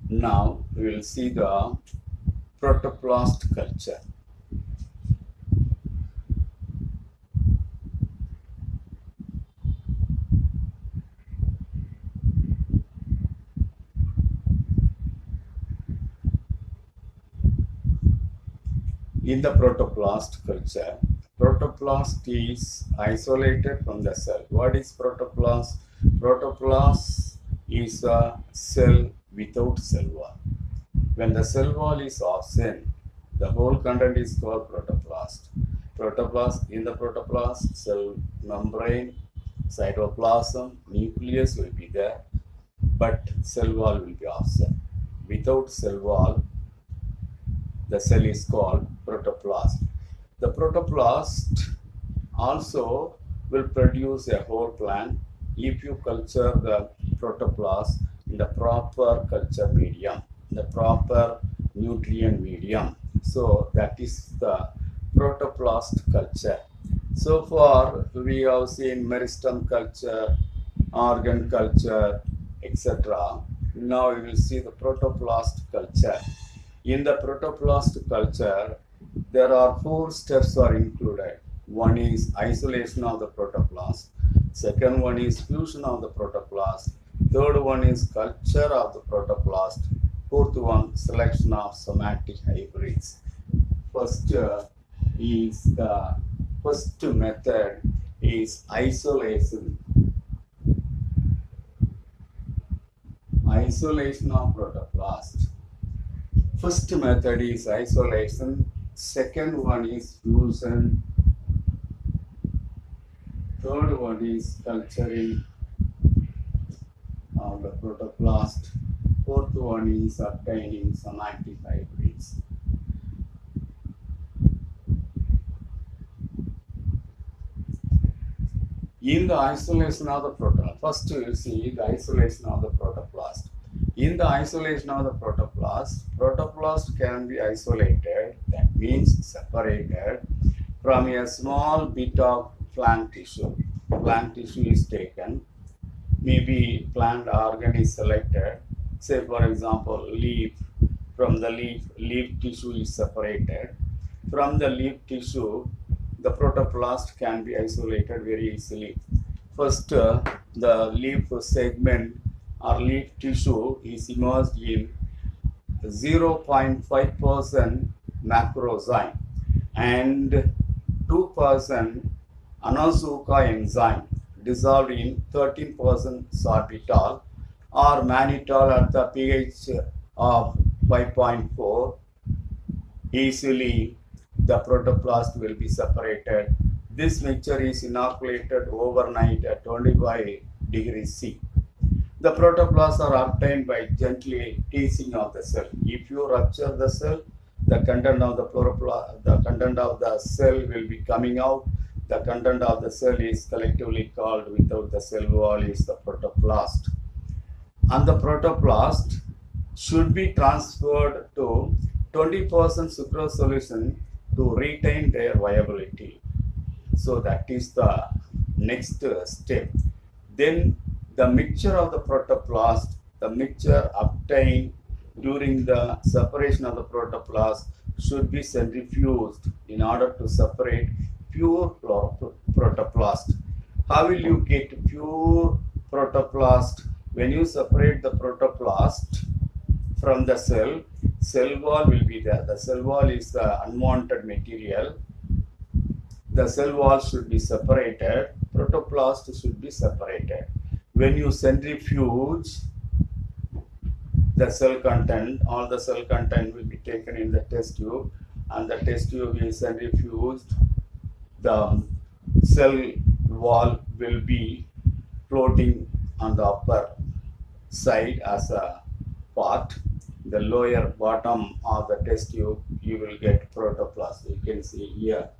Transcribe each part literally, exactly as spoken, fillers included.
Now we will see the protoplast culture. In the protoplast culture, protoplast is isolated from the cell. What is protoplast? Protoplast is a cell without cell wall. When the cell wall is absent, the whole content is called protoplast. Protoplast, in the protoplast, cell membrane, cytoplasm, nucleus will be there, but cell wall will be absent. Without cell wall, the cell is called protoplast. The protoplast also will produce a whole plant if you culture the protoplast in the proper culture medium, the proper nutrient medium. So that is the protoplast culture. So far we have seen meristem culture, organ culture, et cetera. Now we will see the protoplast culture. In the protoplast culture, there are four steps are included. One is isolation of the protoplast. Second one is fusion of the protoplast. Third one is culture of the protoplast. Fourth one, selection of somatic hybrids. First uh, is the first method is isolation. Isolation of protoplast. First method is isolation, second one is fusion, third one is culturing of the protoplast, fourth one is obtaining somatic hybrids. In the isolation of the protoplast, first you see the isolation of the protoplast. In the isolation of the protoplast, protoplast can be isolated, that means separated from a small bit of plant tissue. Plant tissue is taken, maybe plant organ is selected, say for example leaf, from the leaf, leaf tissue is separated. From the leaf tissue, the protoplast can be isolated very easily. First, uh, the leaf segment or leaf tissue is immersed in zero point five percent macrozyme and two percent Anazuka enzyme dissolved in thirteen percent sorbitol or mannitol at the pH of five point four. Easily the protoplast will be separated. This mixture is inoculated overnight at twenty-five degrees C. The protoplasts are obtained by gently teasing of the cell. If you rupture the cell, the content of the protoplast, the content of the cell will be coming out. The content of the cell is collectively called, without the cell wall, is the protoplast. And the protoplast should be transferred to twenty percent sucrose solution to retain their viability. So that is the next step. Then the mixture of the protoplast, the mixture obtained during the separation of the protoplast should be centrifuged in order to separate pure protoplast. How will you get pure protoplast? When you separate the protoplast from the cell, cell wall will be there. The cell wall is the unwanted material. The cell wall should be separated, protoplast should be separated. When you centrifuge the cell content, all the cell content will be taken in the test tube, and the test tube is centrifuged. The cell wall will be floating on the upper side as a part. The lower bottom of the test tube, you will get protoplast. You can see here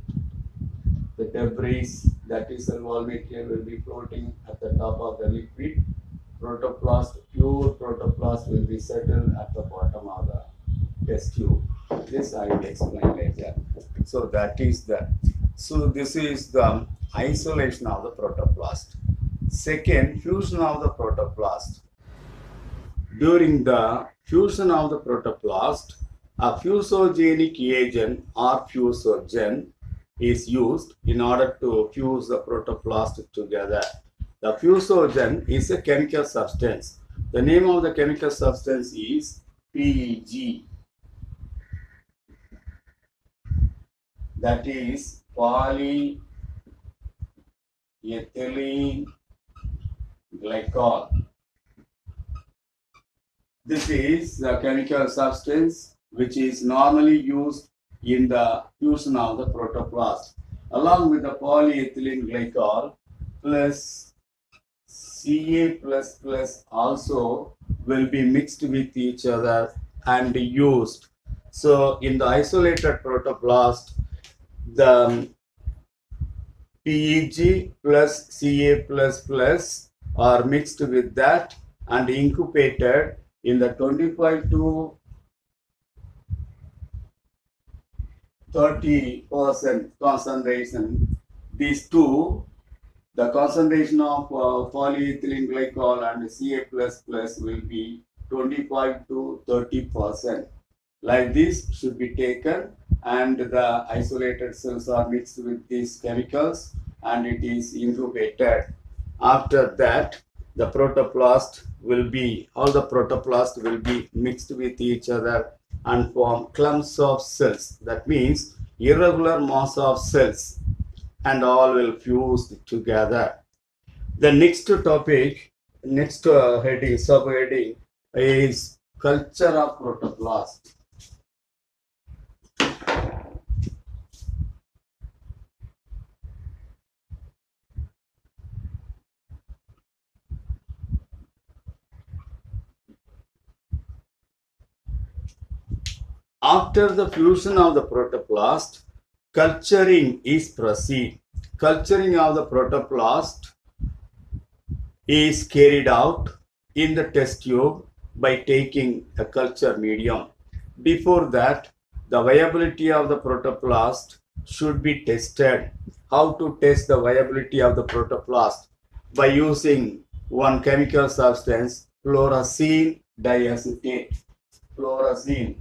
the debris, that is cell wall material, will be floating at the top of the liquid. Protoplast, pure protoplast, will be settled at the bottom of the test tube. This I will explain later. So that is the, so this is the isolation of the protoplast. Second, fusion of the protoplast. During the fusion of the protoplast, a fusogenic agent or fusogen is used in order to fuse the protoplast together. The fusogen is a chemical substance. The name of the chemical substance is P E G. That is polyethylene glycol. This is the chemical substance which is normally used in the fusion of the protoplast. Along with the polyethylene glycol plus C A plus plus also will be mixed with each other and used. So in the isolated protoplast, the P E G plus C A plus plus are mixed with that and incubated in the twenty-five to thirty percent concentration. These two, the concentration of uh, polyethylene glycol and C A plus plus will be twenty-five to thirty percent. Like this should be taken, and the isolated cells are mixed with these chemicals and it is incubated. After that, the protoplast will be, all the protoplast will be mixed with each other and form clumps of cells. That means irregular mass of cells, and all will fuse together. The next topic, next uh, heading, subheading is culture of protoplast. After the fusion of the protoplast, culturing is proceed. Culturing of the protoplast is carried out in the test tube by taking a culture medium. Before that, the viability of the protoplast should be tested. How to test the viability of the protoplast? By using one chemical substance, fluorescein diacetate. Fluorescein.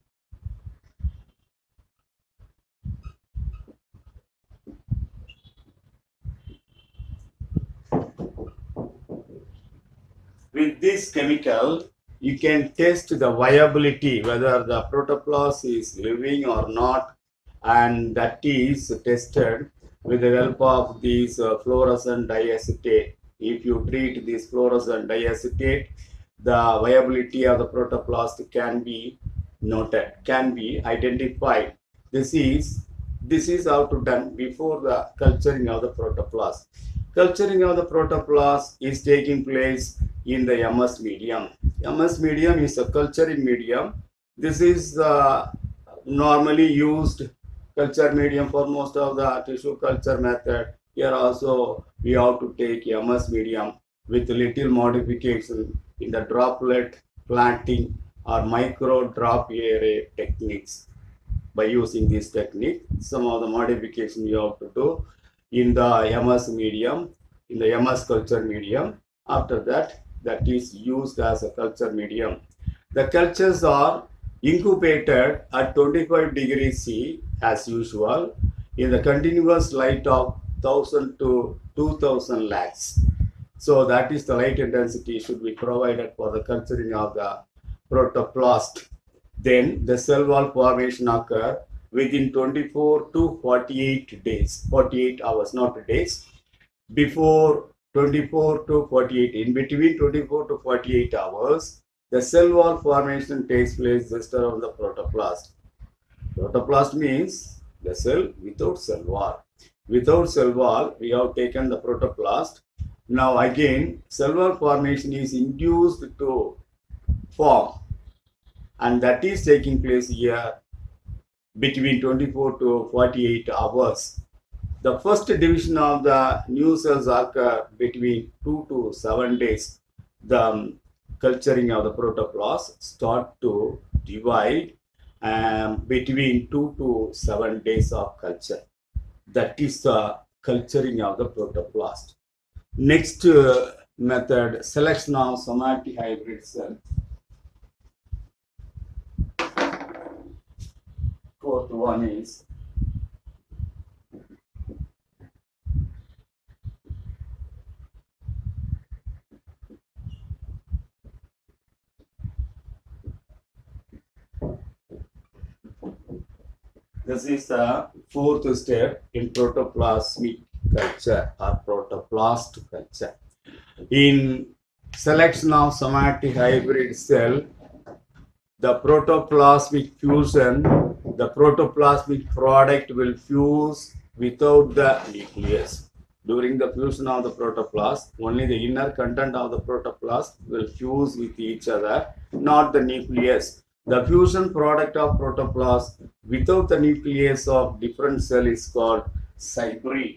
With this chemical, you can test the viability, whether the protoplast is living or not, and that is tested with the help of these uh, fluorescent diacetate. If you treat this fluorescent diacetate, the viability of the protoplast can be noted, can be identified. This is this is how to done before the culturing of the protoplast. Culturing of the protoplast is taking place in the M S medium. M S medium is a culturing medium. This is the normally used culture medium for most of the tissue culture method. Here also we have to take M S medium with little modification in the droplet planting or micro drop array techniques. By using this technique, some of the modification you have to do in the M S medium, in the M S culture medium. After that, that is used as a culture medium. The cultures are incubated at twenty-five degrees C as usual in the continuous light of one thousand to two thousand lakhs. So that is the light intensity should be provided for the culturing of the protoplast. Then the cell wall formation occur within twenty-four to forty-eight days, forty-eight hours, not days, before twenty-four to forty-eight, in between twenty-four to forty-eight hours, the cell wall formation takes place just around the protoplast. Protoplast means the cell without cell wall. Without cell wall, we have taken the protoplast. Now again, cell wall formation is induced to form, and that is taking place here between twenty-four to forty-eight hours. The first division of the new cells occur between two to seven days. The culturing of the protoplast start to divide um, between two to seven days of culture. That is the culturing of the protoplast. Next uh, method, selection of somatic hybrid cell. Fourth one is this is the fourth step in protoplasmic culture or protoplast culture. In selection of somatic hybrid cell, the protoplasmic fusion, the protoplasmic product will fuse without the nucleus. During the fusion of the protoplast, only the inner content of the protoplast will fuse with each other, not the nucleus. The fusion product of protoplast without the nucleus of different cell is called hybrid.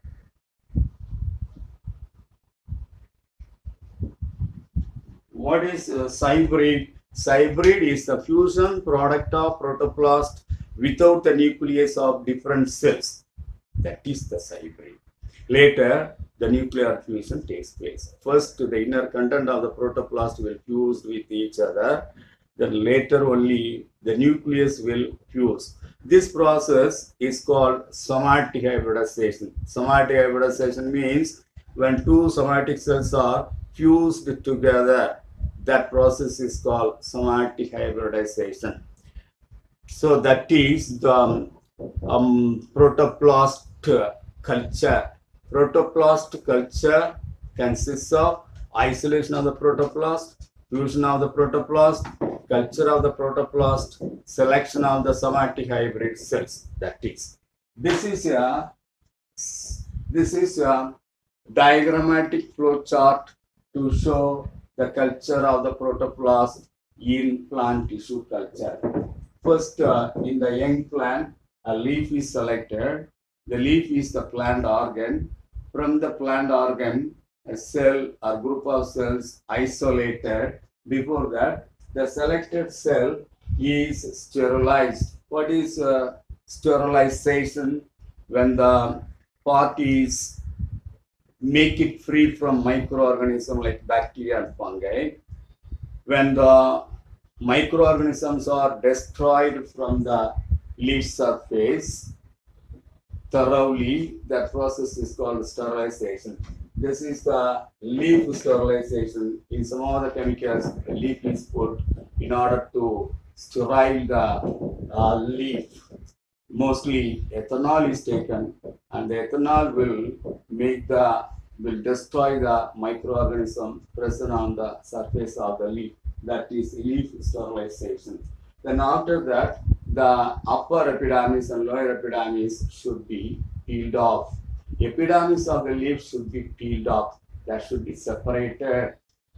What is uh, hybrid? Hybrid is the fusion product of protoplast without the nucleus of different cells. That is the hybrid. Later, the nuclear fusion takes place. First, the inner content of the protoplast will fuse with each other. Then later only the nucleus will fuse. This process is called somatic hybridization. Somatic hybridization means when two somatic cells are fused together, that process is called somatic hybridization. So that is the um, um, protoplast culture. Protoplast culture consists of isolation of the protoplast, fusion of the protoplast, culture of the protoplast, selection of the somatic hybrid cells. That is, this is a this is a diagrammatic flow chart to show the culture of the protoplast in plant tissue culture. First, uh, in the young plant, a leaf is selected. The leaf is the plant organ. From the plant organ, a cell or group of cells isolated. Before that, the selected cell is sterilized. What is uh, sterilization? When the part is make it free from microorganisms like bacteria and fungi. When the microorganisms are destroyed from the leaf surface thoroughly, that process is called sterilization. This is the leaf sterilization. In some of the chemicals, the leaf is put in order to sterile the uh, leaf. Mostly ethanol is taken, and the ethanol will make the will destroy the microorganism present on the surface of the leaf. That is leaf sterilization. Then after that, the upper epidermis and lower epidermis should be peeled off. Epidermis of the leaf should be peeled off. That should be separated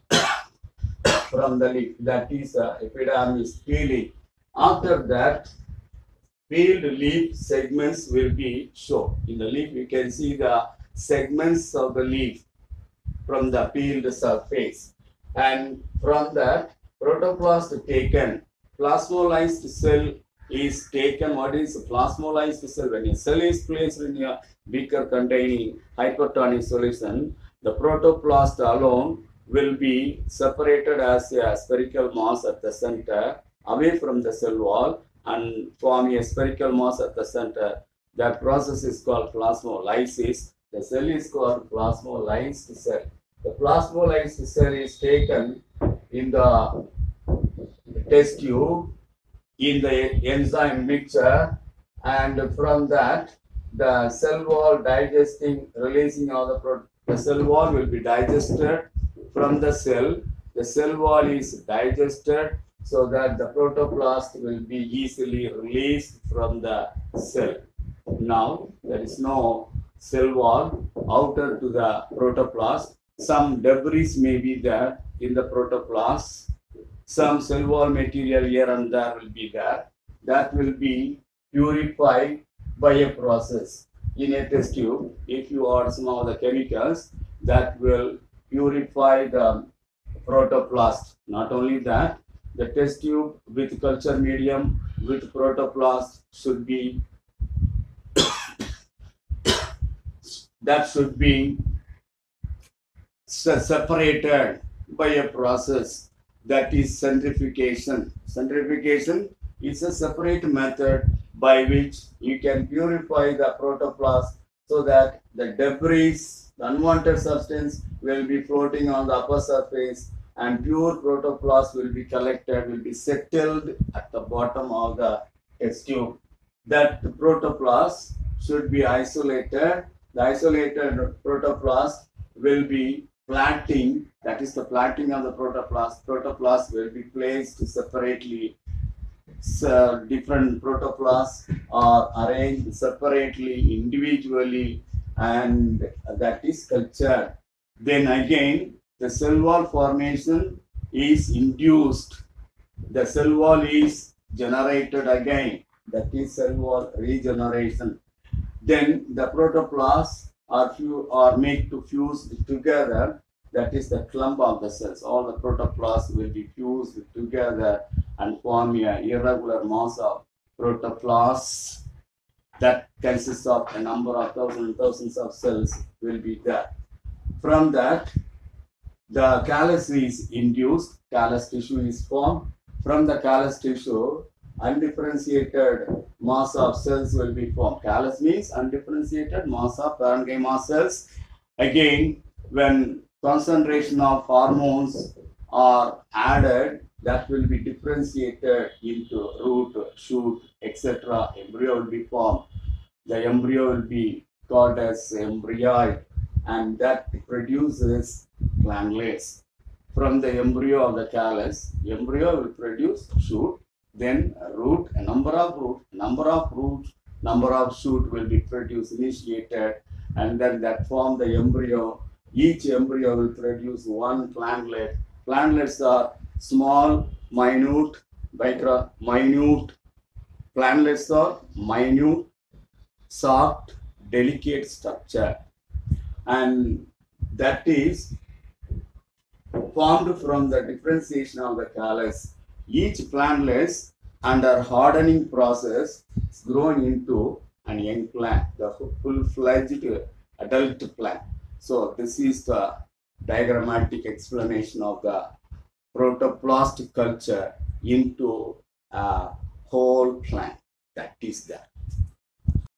from the leaf. That is uh, epidermis peeling. After that, peeled leaf segments will be shown. In the leaf, you can see the segments of the leaf from the peeled surface. And from that, protoplast taken, plasmolysed cell is taken. What is a plasmolysed cell? When a cell is placed in a beaker containing hypertonic solution, the protoplast alone will be separated as a spherical mass at the center away from the cell wall and form a spherical mass at the center. That process is called plasmolysis. The cell is called plasmolysed cell. The plasmolysed cell is taken in the test tube in the enzyme mixture, and from that the cell wall digesting, releasing all the pro the cell wall will be digested from the cell. The cell wall is digested so that the protoplast will be easily released from the cell. Now there is no cell wall outer to the protoplast. Some debris may be there in the protoplast. Some cell wall material here and there will be there. That will be purified by a process in a test tube. If you add some of the chemicals, that will purify the protoplast. Not only that, the test tube with culture medium with protoplast should be that should be separated by a process, that is centrifugation. Centrifugation is a separate method by which you can purify the protoplast so that the debris, the unwanted substance will be floating on the upper surface and pure protoplast will be collected, will be settled at the bottom of the test tube. That protoplast should be isolated. The isolated protoplast will be plating, that is the plating of the protoplast. Protoplast will be placed separately. So different protoplasts are arranged separately, individually, and that is cultured. Then again, the cell wall formation is induced. The cell wall is generated again. That is cell wall regeneration. Then the protoplasts are, few, are made to fuse together. That is the clump of the cells. All the protoplasts will be fused together and form a irregular mass of protoplasts that consists of a number of thousands and thousands of cells will be there. From that, the callus is induced, callus tissue is formed. From the callus tissue, undifferentiated mass of cells will be formed. Callus means undifferentiated mass of parenchyma cells. Again, when concentration of hormones are added, that will be differentiated into root, shoot, et cetera. Embryo will be formed. The embryo will be called as embryoid, and that produces glandulus. From the embryo of the callus, embryo will produce shoot, then a root, a number of root, number of roots, number of shoot will be produced, initiated, and then that form the embryo. Each embryo will produce one plantlet. Plantlets are small, minute, micro, minute. Plantlets are minute, soft, delicate structure, and that is formed from the differentiation of the callus. Each plantlet under hardening process is grown into an young plant, the full-fledged adult plant. So this is the diagrammatic explanation of the protoplast culture into a whole plant. That is that.